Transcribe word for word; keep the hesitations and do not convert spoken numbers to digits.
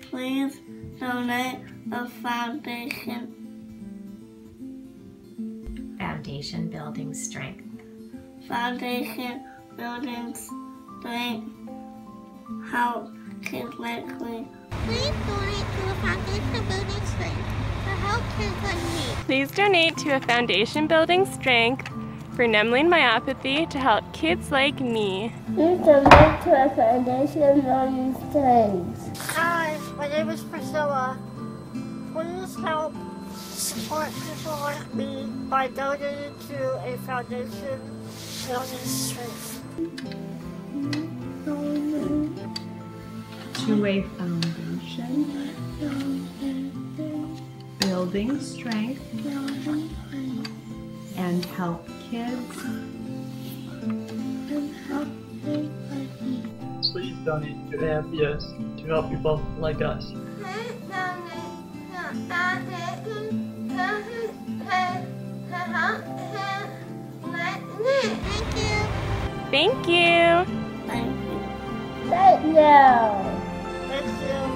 Please donate a foundation. Foundation building strength. Foundation building strength. Help kids like me. Please donate to a foundation building strength to help kids like me. Please donate to a foundation building strength for Nemaline Myopathy to help kids like me. Please donate to a foundation building strength. Hi, my name is Priscilla. Please help support people like me by donating to a foundation building strength. To a foundation building strength and help kids. Please donate to A F B S to help people like us. Please donate to a foundation building strength to help kids like me. Thank you. Thank you. Thank you. Thank you. Thank you.